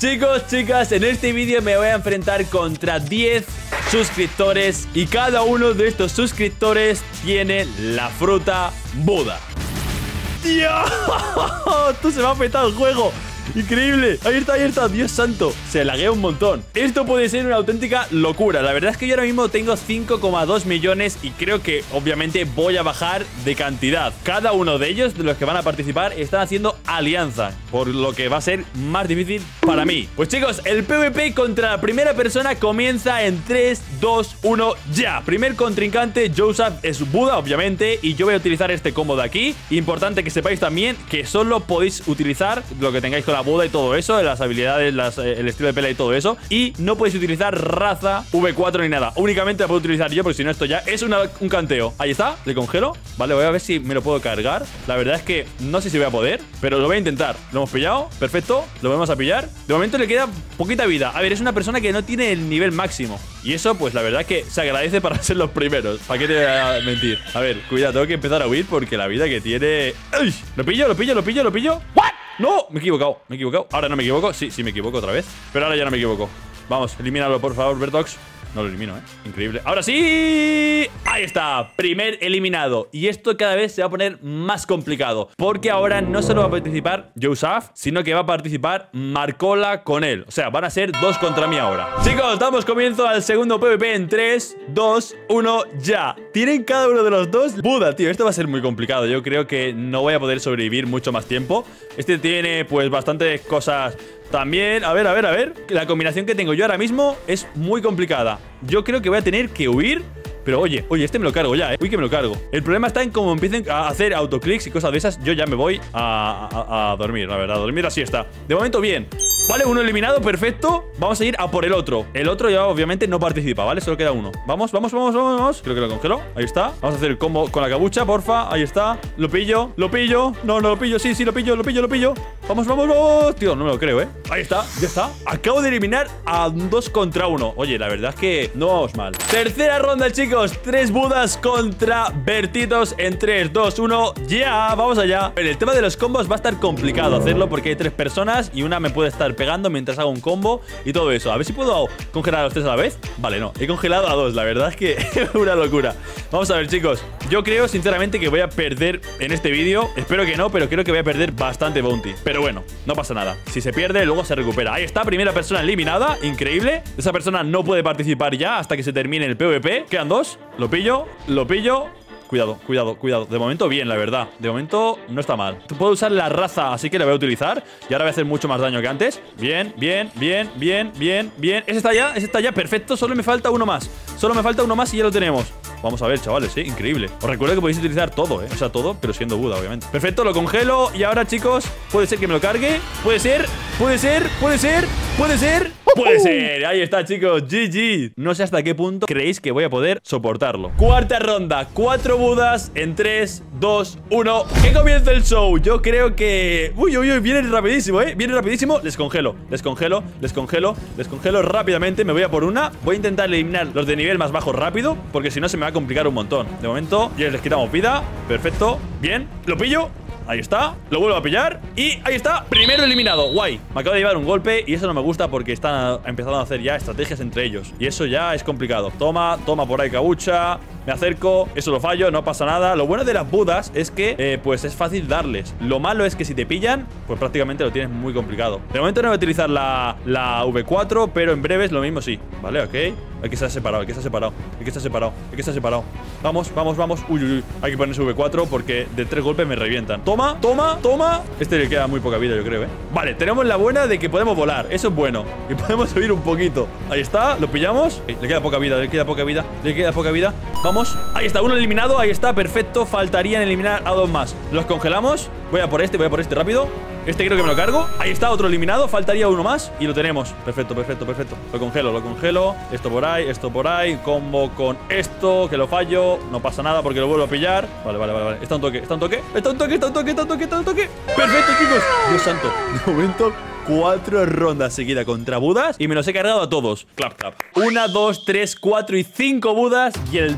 Chicos, chicas, en este vídeo me voy a enfrentar contra 10 suscriptores y cada uno de estos suscriptores tiene la fruta Buda. ¡Dios! Esto se me ha petado el juego. Increíble, ahí está, Dios santo. Se laguea un montón. Esto puede ser una auténtica locura. La verdad es que yo ahora mismo tengo 5,2 millones y creo que obviamente voy a bajar de cantidad. Cada uno de ellos, de los que van a participar, están haciendo alianza, por lo que va a ser más difícil para mí. Pues chicos, el PvP contra la primera persona comienza en 3, 2, 1, ya. Primer contrincante, Joseph, es Buda, obviamente, y yo voy a utilizar este combo de aquí. Importante que sepáis también que solo podéis utilizar lo que tengáis con la Buda y todo eso, las habilidades, el estilo de pelea y todo eso. Y no podéis utilizar raza V4 ni nada. Únicamente la puedo utilizar yo, porque si no esto ya es un canteo. Ahí está, le congelo. Vale, voy a ver si me lo puedo cargar. La verdad es que no sé si voy a poder, pero lo voy a intentar. Lo hemos pillado, perfecto, lo vamos a pillar. De momento le queda poquita vida. A ver, es una persona que no tiene el nivel máximo. Y eso, pues la verdad es que se agradece para ser los primeros. ¿Para qué te voy a mentir? A ver, cuidado, tengo que empezar a huir porque la vida que tiene... ¡Uy! Lo pillo. ¿What? ¡No! Me he equivocado. Ahora no me equivoco. Sí, me equivoco otra vez. Pero ahora ya no me equivoco. Vamos, elimínalo, por favor, Bertox. No lo elimino, Increíble. ¡Ahora sí! Ahí está, primer eliminado. Y esto cada vez se va a poner más complicado, porque ahora no solo va a participar Joseph, sino que va a participar Marcola con él. O sea, van a ser 2 contra mí ahora. Chicos, damos comienzo al segundo PvP en 3, 2, 1, ya. Tienen cada uno de los dos Buda, tío. Esto va a ser muy complicado. Yo creo que no voy a poder sobrevivir mucho más tiempo. Este tiene, pues, bastantes cosas... También, a ver, la combinación que tengo yo ahora mismo es muy complicada. Yo creo que voy a tener que huir. Pero oye, este me lo cargo ya, Uy, que me lo cargo. El problema está en cómo empiecen a hacer autoclicks y cosas de esas. Yo ya me voy a dormir, la verdad, a dormir la siesta. De momento bien. Vale, uno eliminado, perfecto. Vamos a ir a por el otro. El otro ya obviamente no participa, ¿vale? Solo queda uno. Vamos. Creo que lo congelo, ahí está. Vamos a hacer el combo con la cabucha, porfa. Ahí está, lo pillo. No lo pillo, sí, lo pillo. Vamos. Tío, no me lo creo, Ahí está, ya está. Acabo de eliminar a 2 contra 1. Oye, la verdad es que no vamos mal. Tercera ronda, chicos. 3 Budas contra Bertitos en 3, 2, 1, ya, vamos allá. En el tema de los combos va a estar complicado hacerlo porque hay 3 personas y una me puede estar pegando mientras hago un combo y todo eso. A ver si puedo congelar a los 3 a la vez. Vale, no, he congelado a 2, la verdad es que es una locura. Vamos a ver, chicos. Yo creo sinceramente que voy a perder en este vídeo. Espero que no, pero creo que voy a perder bastante bounty. Pero bueno, no pasa nada. Si se pierde, luego se recupera. Ahí está, primera persona eliminada, increíble. Esa persona no puede participar ya hasta que se termine el PvP. Quedan 2. Lo pillo. Cuidado. De momento bien, la verdad. De momento no está mal. Puedo usar la raza, así que la voy a utilizar. Y ahora voy a hacer mucho más daño que antes. Bien. Ese está ya, perfecto. Solo me falta uno más y ya lo tenemos. Vamos a ver, chavales, increíble. Os recuerdo que podéis utilizar todo, O sea, todo, pero siendo Buda, obviamente. Perfecto, lo congelo. Y ahora, chicos, puede ser que me lo cargue. Puede ser. Ahí está, chicos, GG. No sé hasta qué punto creéis que voy a poder soportarlo. Cuarta ronda, 4 Budas en 3, 2, 1. Que comience el show. Yo creo que... Uy, viene rapidísimo, Viene rapidísimo. Les congelo rápidamente. Me voy a por una. Voy a intentar eliminar los de nivel más bajo rápido, porque si no se me va a complicar un montón. De momento, ya les quitamos vida. Perfecto, bien, lo pillo. Ahí está, lo vuelvo a pillar. Y ahí está, primero eliminado, guay. Me acabo de llevar un golpe y eso no me gusta porque están empezando a hacer ya estrategias entre ellos. Y eso ya es complicado. Toma por ahí cabucha. Me acerco, eso lo fallo, no pasa nada. Lo bueno de las Budas es que pues es fácil darles. Lo malo es que si te pillan, pues prácticamente lo tienes muy complicado. De momento no voy a utilizar la V4, pero en breves lo mismo sí. Vale, ok. Hay que estar separado. Vamos. Uy. Hay que ponerse V4 porque de 3 golpes me revientan. Toma. Este le queda muy poca vida, yo creo, Vale, tenemos la buena de que podemos volar. Eso es bueno. Y podemos subir un poquito. Ahí está, lo pillamos. Le queda poca vida. Vamos. Ahí está, uno eliminado. Ahí está, perfecto. Faltarían eliminar a 2 más. Los congelamos. Voy a por este rápido. Este creo que me lo cargo. Ahí está, otro eliminado. Faltaría uno más y lo tenemos. Perfecto. Lo congelo. Esto por ahí. Combo con esto, que lo fallo. No pasa nada porque lo vuelvo a pillar. Vale. Está un toque. Perfecto, chicos. Dios santo. De momento, 4 rondas seguidas contra Budas y me los he cargado a todos. Clap. 1, 2, 3, 4 y 5 Budas y el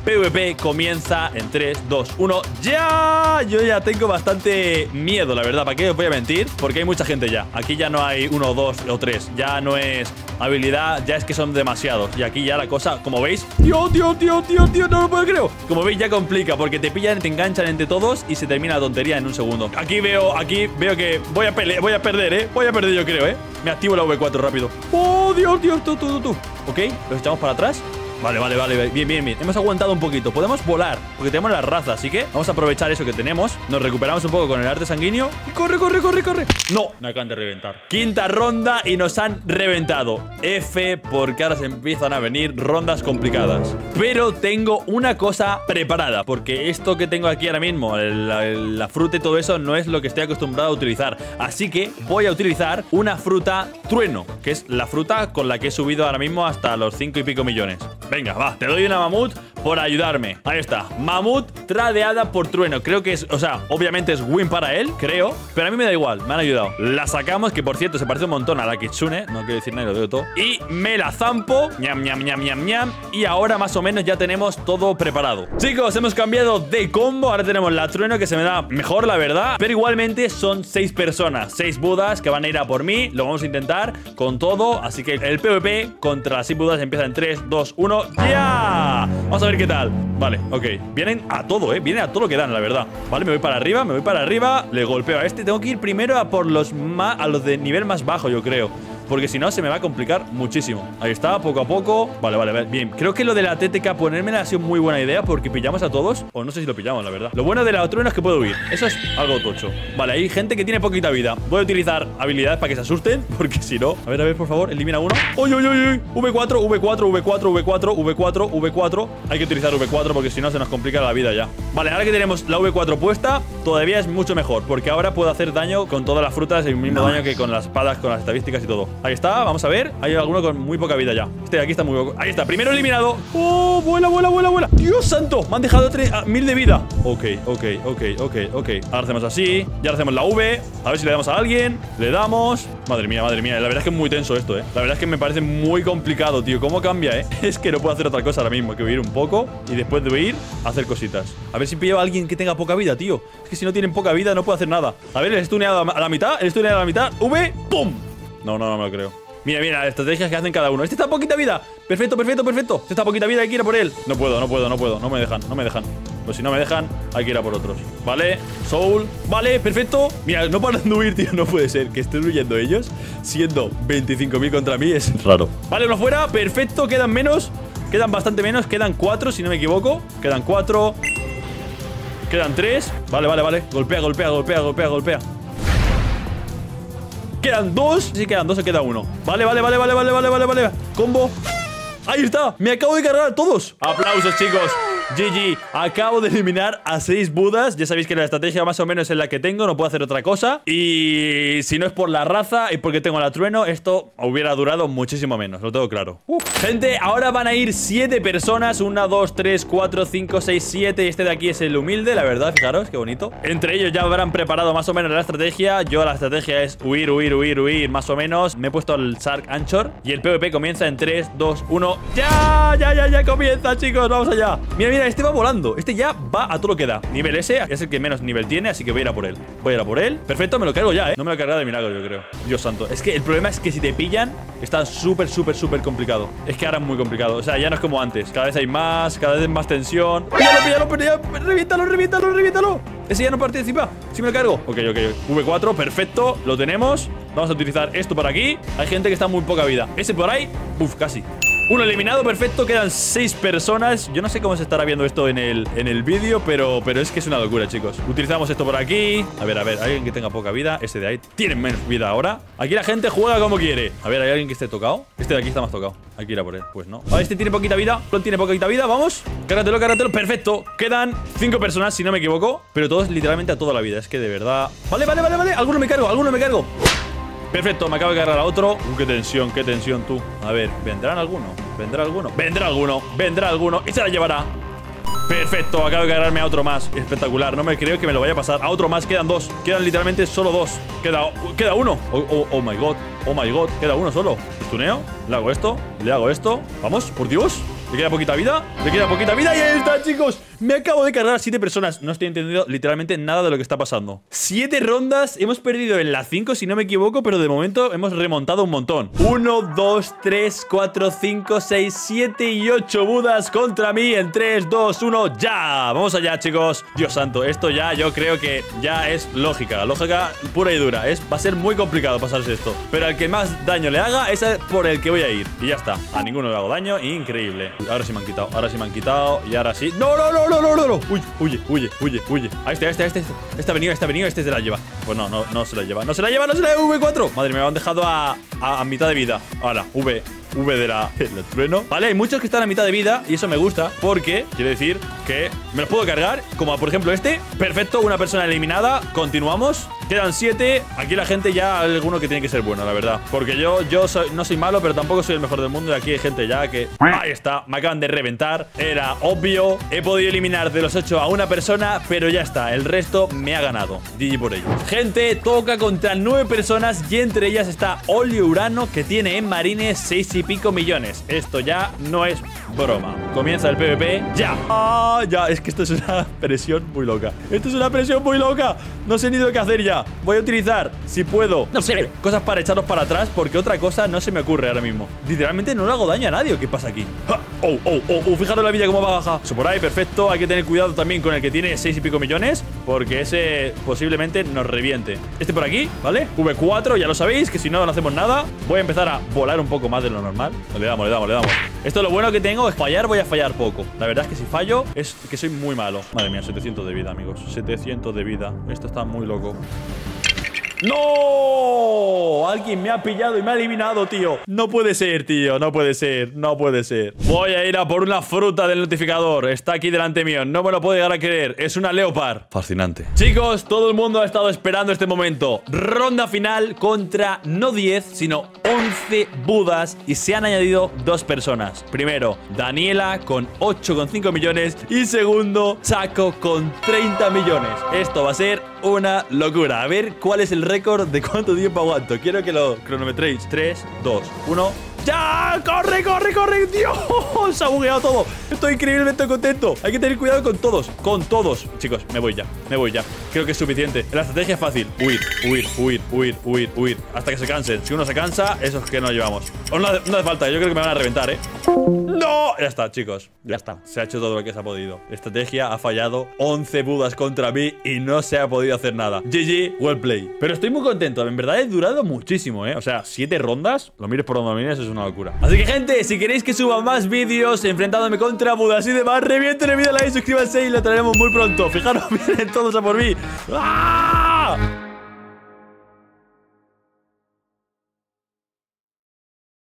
PvP comienza en 3, 2, 1. ¡Ya! Yo ya tengo bastante miedo, la verdad. ¿Para qué os voy a mentir? Porque hay mucha gente ya. Aquí ya no hay 1, 2 o 3. Ya no es habilidad, ya es que son demasiados. Y aquí ya la cosa, como veis... ¡Tío, no lo puedo creer! Como veis ya complica, porque te pillan y te enganchan entre todos y se termina la tontería en un segundo. Aquí veo que voy a perder, ¿eh? Voy a perder yo creo, ¿eh? Me activo la V4 rápido. ¡Oh, Dios! Tú. Ok, los echamos para atrás. Vale. Bien. Hemos aguantado un poquito. Podemos volar, porque tenemos la raza. Así que vamos a aprovechar eso que tenemos. Nos recuperamos un poco con el arte sanguíneo. Y corre. No, me acaban de reventar. Quinta ronda y nos han reventado. F, porque ahora se empiezan a venir rondas complicadas. Pero tengo una cosa preparada, porque esto que tengo aquí ahora mismo, la fruta y todo eso, no es lo que estoy acostumbrado a utilizar. Así que voy a utilizar una fruta trueno, que es la fruta con la que he subido ahora mismo hasta los 5 y pico millones. Venga, va, te doy una mamut por ayudarme. Ahí está, mamut tradeada por trueno. Creo que es, o sea, obviamente es win para él, creo. Pero a mí me da igual, me han ayudado. La sacamos, que por cierto se parece un montón a la Kitsune. No quiero decir nada, lo digo todo. Y me la zampo, ñam. Y ahora más o menos ya tenemos todo preparado. Chicos, hemos cambiado de combo. Ahora tenemos la trueno, que se me da mejor, la verdad. Pero igualmente son 6 personas, 6 budas que van a ir a por mí. Lo vamos a intentar con todo. Así que el PvP contra las 6 budas empieza en 3, 2, 1. ¡Ya! Vamos a ver qué tal. Vale, ok. Vienen a todo, ¿eh? Vienen a todo lo que dan, la verdad. Vale, me voy para arriba. Le golpeo a este. Tengo que ir primero a por los de nivel más bajo, yo creo. Porque si no se me va a complicar muchísimo. Ahí está, poco a poco. Vale, bien. Creo que lo de la TTK ponérmela ha sido muy buena idea, porque pillamos a todos. O no sé si lo pillamos, la verdad. Lo bueno de la trueno es que puedo huir. Eso es algo tocho. Vale, hay gente que tiene poquita vida. Voy a utilizar habilidades para que se asusten, porque si no... A ver, por favor, elimina uno. ¡Uy! V4. Hay que utilizar V4 porque si no se nos complica la vida ya. Vale, ahora que tenemos la V4 puesta, todavía es mucho mejor, porque ahora puedo hacer daño con todas las frutas, el mismo daño que con las espadas, con las estadísticas y todo. Ahí está, vamos a ver. Hay alguno con muy poca vida ya. Este de aquí está muy poco. Ahí está, primero eliminado. ¡Oh! Vuela. ¡Dios santo! Me han dejado 1000 de vida. Ok. Ahora hacemos así. Y ahora hacemos la V. A ver si le damos a alguien. Le damos. Madre mía. La verdad es que es muy tenso esto, ¿eh? La verdad es que me parece muy complicado, tío. ¿Cómo cambia, eh? Es que no puedo hacer otra cosa ahora mismo que huir un poco. Y después de huir, hacer cositas. A ver si pillo a alguien que tenga poca vida, tío. Es que si no tienen poca vida no puedo hacer nada. A ver, el stuneado a la mitad. V. ¡Pum! No me lo creo. Mira, las estrategias que hacen cada uno. Este está a poquita vida. Perfecto. Este está a poquita vida, hay que ir a por él. No puedo. No me dejan. Pues si no me dejan, hay que ir a por otros. Vale, Soul. Vale, perfecto. Mira, no paran de huir, tío. No puede ser que estén huyendo ellos, siendo 25.000 contra mí. Es raro. Vale, uno fuera. Perfecto. Quedan menos. Quedan bastante menos. Quedan 4, si no me equivoco. Quedan 4. Quedan 3. Vale. Golpea. Quedan 2. Sí, quedan 2 o queda 1. Vale. Combo. Ahí está. Me acabo de cargar a todos. Aplausos, chicos. GG. Acabo de eliminar a 6 budas. Ya sabéis que la estrategia más o menos es la que tengo. No puedo hacer otra cosa. Y si no es por la raza y porque tengo la trueno, esto hubiera durado muchísimo menos. Lo tengo claro. Gente, ahora van a ir 7 personas. 1, 2, 3, 4, 5, 6, 7. Este de aquí es el humilde, la verdad. Fijaros, qué bonito. Entre ellos ya habrán preparado más o menos la estrategia. Yo la estrategia es huir, más o menos. Me he puesto el Shark Anchor. Y el PvP comienza en 3, 2, 1. ¡Ya comienza, chicos! Vamos allá. Mira, este va volando. Este ya va a todo lo que da. Nivel S es el que menos nivel tiene, así que voy a ir a por él. Perfecto, me lo cargo ya, No me lo he cargado de milagro, yo creo. Dios santo. Es que el problema es que si te pillan, está súper complicado. Es que ahora es muy complicado. O sea, ya no es como antes. Cada vez hay más, cada vez más tensión. ¡Píllalo! Reviéntalo. Ese ya no participa. Sí me lo cargo. Ok. V4, perfecto. Lo tenemos. Vamos a utilizar esto por aquí. Hay gente que está muy poca vida. Ese por ahí. Uf, casi. Uno eliminado, perfecto, quedan 6 personas. Yo no sé cómo se estará viendo esto en el vídeo, pero es que es una locura, chicos. Utilizamos esto por aquí. A ver, alguien que tenga poca vida. Ese de ahí tiene menos vida ahora. Aquí la gente juega como quiere. A ver, ¿hay alguien que esté tocado? Este de aquí está más tocado. Hay que ir a por él. Pues no. Este tiene poquita vida. Tiene poquita vida, vamos. Cárgatelo. Perfecto. Quedan 5 personas, si no me equivoco. Pero todos literalmente a toda la vida. Es que de verdad... Vale. Alguno me cargo. Perfecto, me acabo de cargar a otro. Qué tensión tú. A ver, ¿vendrá alguno? Y se la llevará. Perfecto, acabo de cargarme a otro más. Espectacular, no me creo que me lo vaya a pasar. A otro más, quedan 2. Quedan literalmente solo 2. Queda uno. Oh my god. Queda uno solo. ¿Estuneo? Le hago esto. Vamos, por Dios. Le queda poquita vida. Le queda poquita vida. Y ahí está, chicos. Me acabo de cargar a 7 personas. No estoy entendiendo literalmente nada de lo que está pasando. 7 rondas. Hemos perdido en la 5, si no me equivoco. Pero de momento hemos remontado un montón. 1, 2, 3, 4, 5, 6, 7 y 8 budas contra mí. En 3, 2, 1, ya. Vamos allá, chicos. Dios santo, esto ya yo creo que ya es lógica. Lógica pura y dura. Va a ser muy complicado pasarse esto. Pero al que más daño le haga es por el que voy a ir. Y ya está. A ninguno le hago daño. Increíble. Ahora sí me han quitado. Ahora sí me han quitado. Y ahora sí. ¡No, no, no, no, no, no, no! Uy, huye, huye, huye, huye. A este ha venido, este se la lleva. Pues no se la lleva. No se la lleva, no se la lleva. V4. Madre mía, me han dejado a mitad de vida. Ahora, V de la trueno. Vale, hay muchos que están a mitad de vida y eso me gusta porque quiere decir que me los puedo cargar. Como por ejemplo este. Perfecto, una persona eliminada. Continuamos. Quedan 7. Aquí la gente ya hay alguno que tiene que ser bueno, la verdad. Porque yo no soy malo, pero tampoco soy el mejor del mundo. Y aquí hay gente ya que... Ahí está, me acaban de reventar. Era obvio. He podido eliminar de los 8 a una persona, pero ya está, el resto me ha ganado. GG por ello. Gente, toca contra 9 personas y entre ellas está Olio Urano, que tiene en marines 6 y pico millones. Esto ya no es broma. Comienza el PvP ya. Ya, es que esto es una presión muy loca. Esto es una presión muy loca. No sé ni lo que hacer ya. Voy a utilizar, si puedo, no sé, cosas para echarlos para atrás, porque otra cosa no se me ocurre ahora mismo. Literalmente no le hago daño a nadie. ¿Qué pasa aquí? Fijaros la vida cómo va a bajar. Eso por ahí, perfecto. Hay que tener cuidado también con el que tiene 6 y pico millones, porque ese posiblemente nos reviente. Este por aquí, ¿vale? V4, ya lo sabéis, que si no, no hacemos nada. Voy a empezar a volar un poco más de lo normal. Le damos. Esto lo bueno que tengo es fallar, voy a fallar poco. La verdad es que si fallo, es que soy muy malo. Madre mía, 700 de vida, amigos. 700 de vida. Esto está muy loco. ¡No! Alguien me ha pillado y me ha eliminado, tío. No puede ser, tío. No puede ser. No puede ser. Voy a ir a por una fruta del notificador. Está aquí delante mío. No me lo puedo llegar a creer. Es una Leopard. Fascinante. Chicos, todo el mundo ha estado esperando este momento. Ronda final contra no 10, sino 11 budas. Y se han añadido 2 personas. Primero, Daniela con 8,5 millones. Y segundo, Chaco con 30 millones. Esto va a ser una locura. A ver cuál es el récord de cuánto tiempo aguanto. Quiero que lo cronometréis. 3, 2, 1. ¡Ya! ¡Corre, corre, corre! ¡Dios! Se ha bugueado todo. Estoy increíblemente contento. Hay que tener cuidado con todos. Con todos. Chicos, me voy ya. Creo que es suficiente. La estrategia es fácil. Huir. Hasta que se cansen. Si uno se cansa, eso es que no llevamos. No hace falta. Yo creo que me van a reventar, ¿eh? ¡No! Ya está, chicos. Ya está. Se ha hecho todo lo que se ha podido. La estrategia ha fallado. 11 budas contra mí y no se ha podido hacer nada. GG, well play. Pero estoy muy contento. En verdad he durado muchísimo, ¿eh? O sea, 7 rondas. Lo mires por donde lo mires, es una locura. Así que, gente, si queréis que suba más vídeos enfrentándome contra budas y demás, revienten el vídeo, like, suscríbanse y lo traeremos muy pronto. Fijaros, vienen todos a por mí. ¡Ah!